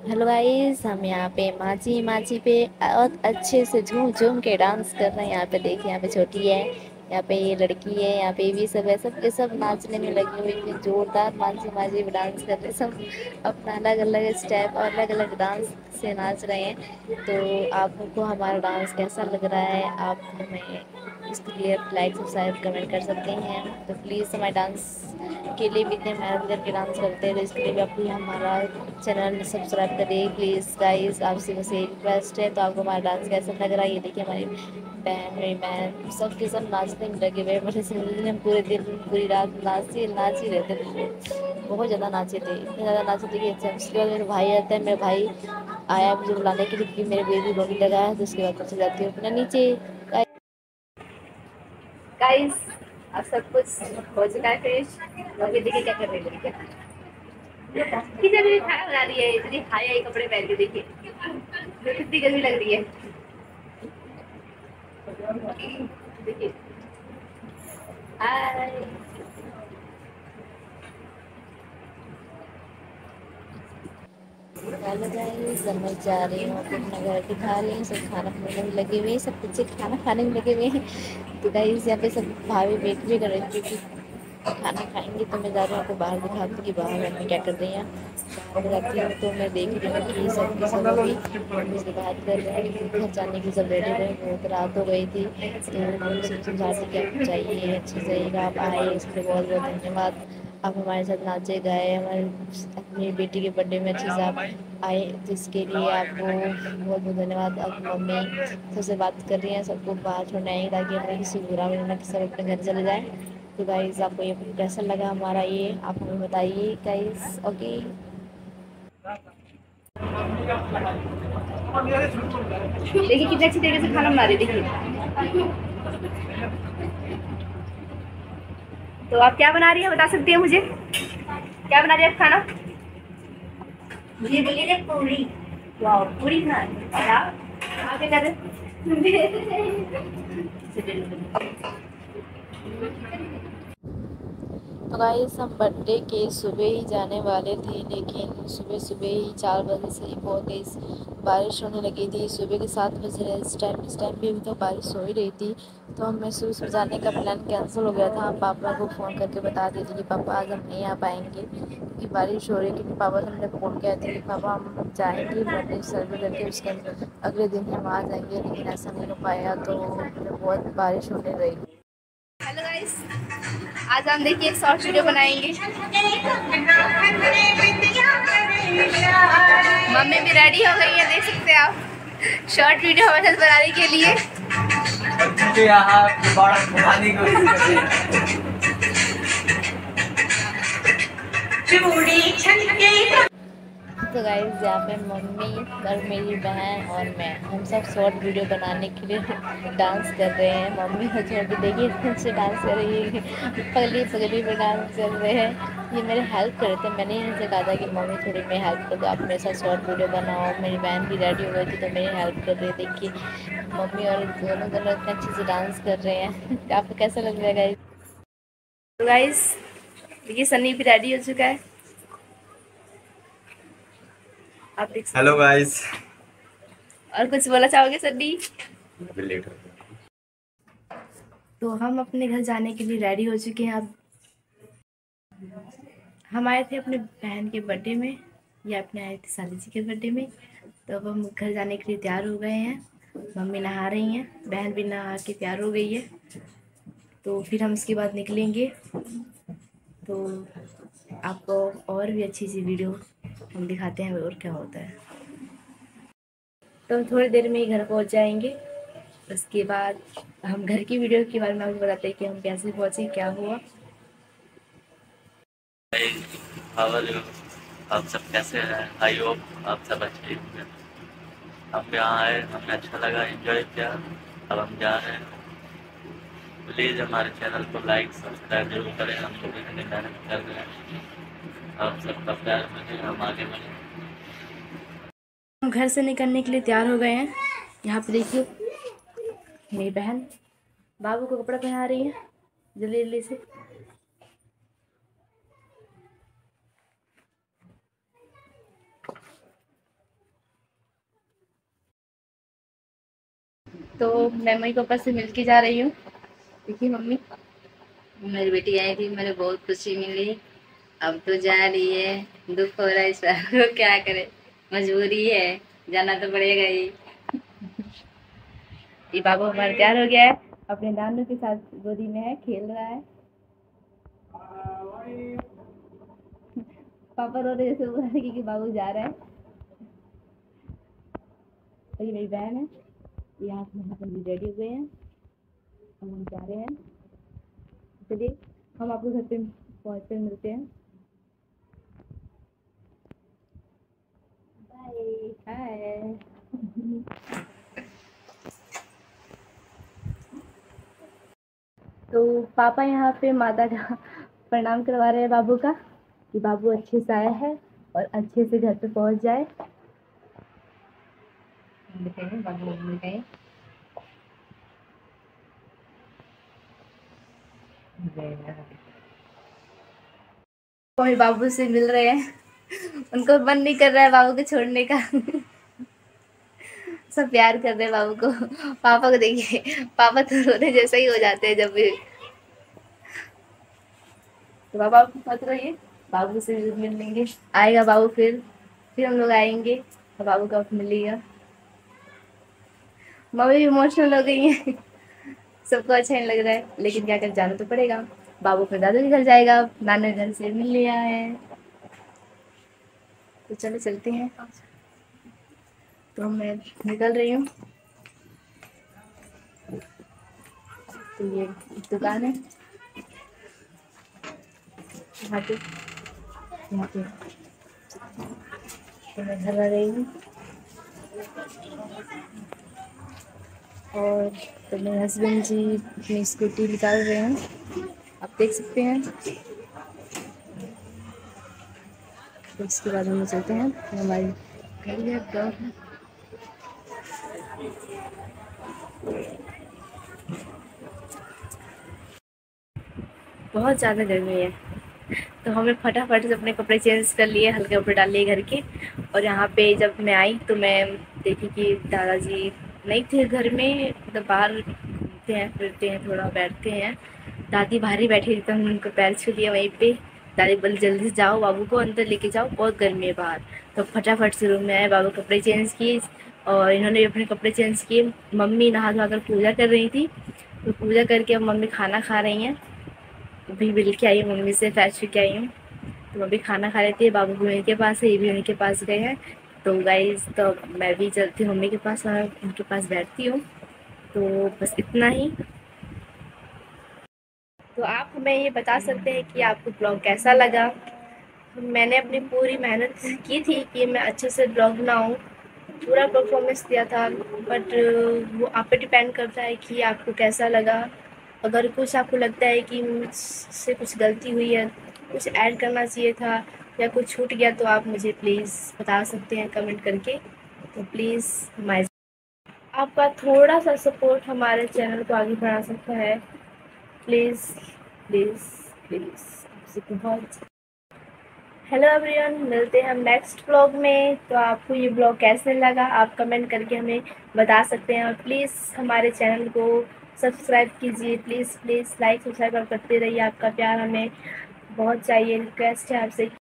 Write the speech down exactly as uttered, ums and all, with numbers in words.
Hello guys, हम यहाँ पे माची माची पे बहुत अच्छे से झूम झूम के डांस कर रहे हैं। यहाँ पे देखिए, यहाँ पे छोटी है, यहाँ पे ये लड़की है, यहाँ पे भी सब है। सब के सब नाचने में लगे हुए हैं, जोरदार माची माची पे डांस कर रहे हैं सब। अपना अलग अलग स्टेप और अलग अलग डांस से नाच रहे हैं। तो आपको हमारा डांस कैसा लग रहा है, आप हमें इसके लिए लाइक सब्सक्राइब कमेंट कर सकते हैं। तो प्लीज़ हमारे डांस के लिए भी इतने मेहनत करके डांस करते हैं, तो इसके लिए भी आप भी हमारा चैनल सब्सक्राइब करिए प्लीज़ गाइस। आपसे बस यही रिक्वेस्ट है। तो आपको हमारा डांस कैसा लग रहा है, ये देखिए हमारी बहन, मेरी बहन, सब के सब नाचने में लगे हुए। बड़े सिंगल हम पूरे दिन पूरी रात नाचे नाच ही रहते थे, बहुत ज़्यादा नाचे थे, इतने ज़्यादा नाचे थे कि अच्छा। उसके बाद मेरा भाई आता है, मेरा भाई आया मुझे बुलाने के लिए कि मेरे बेबी रोने लगा है। तो उसके बाद मैं चले जाती हूँ अपना नीचे। गाइस, अब सब कुछ हो चुका है फिनिश। अभी देखिए क्या कर रही है लड़कियाँ। कितनी भी खाना बना रही है, इतनी हाई हाई कपड़े पहन के देखिए, तो कितनी गर्मी लग रही है देखिए। हाय, हेलो गाइस, अब मैं जा रही हूँ अपना घर दिखा रही हूँ। सब खाना खाने में लगे हुए हैं, सब बच्चे खाना खाने में लगे हुए हैं। तो गाइस यहाँ पे सब भाभी वेट भी कर रही थी कि खाना खाएंगे। तो मैं जा रही हूँ आपको बाहर दिखाती हूँ कि बाहर मम्मी क्या कर रही हैं। बाहर जाती हूँ तो मैं देख रही हूँ कि सब के सब अभी मम्मी से बात कर रहे हैं कि घर जाने की सब रेडी रहे। बहुत रात हो गई थी, तो मम्मी से समझाती कि आप जाइए, अच्छे से जाइएगा, आप आए इसके लिए बहुत बहुत धन्यवाद। आप हमारे साथ नाचे गाए, हमारे अपनी बेटी के बर्थडे में अच्छे से आप आए, जिसके लिए आपको बहुत बहुत धन्यवाद। अब मम्मी सबसे बात कर रही हैं, सबको बाहर छोड़ने आएंगे ताकि हमें किसी को बुरा मिलना कि सब अपने घर चले जाए। तो गाइस, आपको ये कैसा लगा हमारा ये, आप हमें बताइए गाइस। ओके, देखिए कितने अच्छी तरीके से खाना बना रही, देखिए। तो आप क्या बना रही हैं, बता सकती हैं मुझे, क्या बना रही है आप खाना? मुझे बोलिए पूरी। वाह, पूरी बना रही है। और आप आप क्या कर रहे हैं? तो गाइस, हम बर्थडे के सुबह ही जाने वाले थे, लेकिन सुबह सुबह ही चार बजे से ही बहुत तेज़ बारिश होने लगी थी। सुबह के सात बज रहे इस टाइम इस टाइम भी अभी तो बारिश हो ही रही थी। तो हमें सुबह सुबह जाने का प्लान कैंसिल हो गया था। हम पापा को फ़ोन करके बता दिए थे कि पापा आज हम नहीं आ पाएंगे क्योंकि बारिश हो रही है। क्योंकि पापा से हमने फ़ोन किया था कि पापा हम जाएंगे बर्थडे सेलिब्रेट करके, उसके अगले दिन हम आ जाएंगे, लेकिन ऐसा नहीं हो पाया। तो बहुत बारिश होने रही। हेलो गाइस, आज हम देखिए एक शॉर्ट वीडियो बनाएंगे। मम्मी भी रेडी हो गई है, देख सकते हैं आप, शॉर्ट वीडियो हमारे साथ बनाने के लिए। तो गाइस, यहाँ पे मम्मी और मेरी बहन और मैं, हम सब शॉर्ट वीडियो बनाने के लिए डांस कर रहे हैं। मम्मी और छोटी देखिए इतने अच्छे डांस कर रही है, पगली पगली में डांस कर रहे हैं। ये मेरे हेल्प कर रहे थे, मैंने इनसे कहा था कि मम्मी थोड़ी मैं हेल्प कर दो, आप मेरे साथ शॉर्ट वीडियो बनाओ। मेरी बहन भी रेडी हो गई थी तो मेरी हेल्प कर रही है। देखिए मम्मी और दोनों दोनों इतने अच्छे से डांस कर रहे हैं। आपको कैसा लग रहा है गाइस? तो गाइस देखिए, सन्नी भी रेडी हो चुका है, आप देख सकते हैं। Hello guys. और कुछ बोला चाहोगे सन्नी? तो हम अपने घर जाने के लिए रेडी हो चुके हैं। अब हम आए थे अपने बहन के बर्थडे में, या अपने आए थे साली जी के बर्थडे में। तो अब हम घर जाने के लिए तैयार हो गए हैं। मम्मी नहा रही हैं, बहन भी नहा के तैयार हो गई है। तो फिर हम उसके बाद निकलेंगे। तो आपको और भी अच्छी सी वीडियो हम दिखाते हैं और क्या होता है। तो हम थोड़ी देर में ही घर पहुंच जाएंगे। उसके बाद हम घर की वीडियो के बारे में आपको बताते हैं कि हम कैसे पहुंचे, क्या हुआ। How are you? आप सब कैसे हैं? आई होप आप सब अच्छे ही होंगे। हम यहाँ आए, हमें अच्छा लगा, एंजॉय किया। अब हम जा रहे हैं। प्लीज़ हमारे चैनल को लाइक सब्सक्राइब जरूर करें, हम लोग इतनी मेहनत कर रहे हैं। आप सबका प्यार मिले, हम आगे बढ़ें। हम घर से निकलने के लिए तैयार हो गए हैं। यहाँ पे देखिए मेरी बहन बाबू को कपड़ा पहना रही है जल्दी जल्दी से। तो मैं मम्मी पापा से मिल के जा रही हूँ। देखिए मम्मी, मेरी बेटी आई थी, मुझे बहुत खुशी मिली। अब तो जा रही है, दुख हो रहा है इस बार को क्या करे, मजबूरी है, जाना तो पड़ेगा ही। ये बाबू हमारा तैयार हो गया है, अपने नानू के साथ गोदी में है, खेल रहा है। पापा रो रहे जैसे वो है कि बाबू जा रहा है। और ये मेरी बहन है, यहाँ पे यहाँ पर रेडी हुए हैं, हम हम जा रहे हैं। चलिए हम आपको घर पे पहुँच कर मिलते हैं। Bye hi. तो पापा यहाँ पे माता का प्रणाम करवा रहे हैं बाबू का, कि बाबू अच्छे से आया है और अच्छे से घर पे पहुँच जाए। बाबू मिल गए। मम्मी बाबू से मिल रहे हैं, उनको मन नहीं कर रहा है बाबू को छोड़ने का। सब प्यार कर रहे हैं बाबू को। पापा को देखिए, पापा तो रोने जैसा ही हो जाते हैं जब भी। तो बाबा आप मत रोइए, बाबू से मिल लेंगे, आएगा बाबू, फिर फिर हम लोग आएंगे और बाबू का मिलेगा। मम्मी भी इमोशनल हो गई है। सबको अच्छा नहीं लग रहा है, लेकिन क्या कर, जाना तो पड़ेगा। बाबू फिर दादू के घर जाएगा, नाना घर से मिल लिया है, तो चलो चलते हैं। तो मैं निकल रही हूँ। तो ये दुकान है, यहाँ पे यहाँ पे तो मैं घर आ रही हूँ। और तो मेरे हस्बैंड जी अपनी स्कूटी निकाल रहे हैं, आप देख सकते हैं। तो इसके बाद हम चलते हैं, हमारी गाड़ी है, डॉग है। बहुत ज़्यादा गर्मी है, तो हमें फटाफट से अपने कपड़े चेंज कर लिए, हल्के कपड़े डाल लिए घर के। और यहाँ पे जब मैं आई तो मैं देखी कि दादाजी नहीं थे घर में, मतलब बाहर घूमते हैं, फिरते हैं, थोड़ा बैठते हैं। दादी बाहर ही बैठी थी, तो हमने उनको पैर छू लिया वहीं पे। दादी बोली जल्दी से जाओ, बाबू को अंदर लेके जाओ, बहुत गर्मी है बाहर। तो फटाफट से रूम में आए, बाबू कपड़े चेंज किए और इन्होंने भी अपने कपड़े चेंज किए। मम्मी नहा धोआ कर पूजा कर रही थी, तो पूजा करके अब मम्मी खाना खा रही हैं। अभी मिल के आई हूँ मम्मी से, फैच के आई हूँ। तो मम्मी खाना खा लेती है, बाबू भी उन्हीं के पास है, ये भी उन्हीं के पास गए हैं। तो गाइस, तो मैं भी चलती हूँ मम्मी के पास और उनके पास बैठती हूँ। तो बस इतना ही। तो आप हमें ये बता सकते हैं कि आपको ब्लॉग कैसा लगा। मैंने अपनी पूरी मेहनत की थी कि मैं अच्छे से ब्लॉग बनाऊँ, पूरा परफॉर्मेंस दिया था, बट वो आप पे डिपेंड करता है कि आपको कैसा लगा। अगर कुछ आपको लगता है कि मुझसे कुछ गलती हुई है, कुछ ऐड करना चाहिए था या कुछ छूट गया, तो आप मुझे प्लीज़ बता सकते हैं कमेंट करके। तो प्लीज़ हमारे आपका थोड़ा सा सपोर्ट हमारे चैनल को आगे बढ़ा सकता है। प्लीज़ प्लीज़ प्लीज़ आपसे बहुत। हेलो एवरीवन, मिलते हैं हम नेक्स्ट ब्लॉग में। तो आपको ये ब्लॉग कैसे लगा आप कमेंट करके हमें बता सकते हैं। और प्लीज़ हमारे चैनल को सब्सक्राइब कीजिए, प्लीज़ प्लीज़ लाइक सब्सक्राइब आप करते रहिए, आपका प्यार हमें बहुत चाहिए, रिक्वेस्ट है आपसे।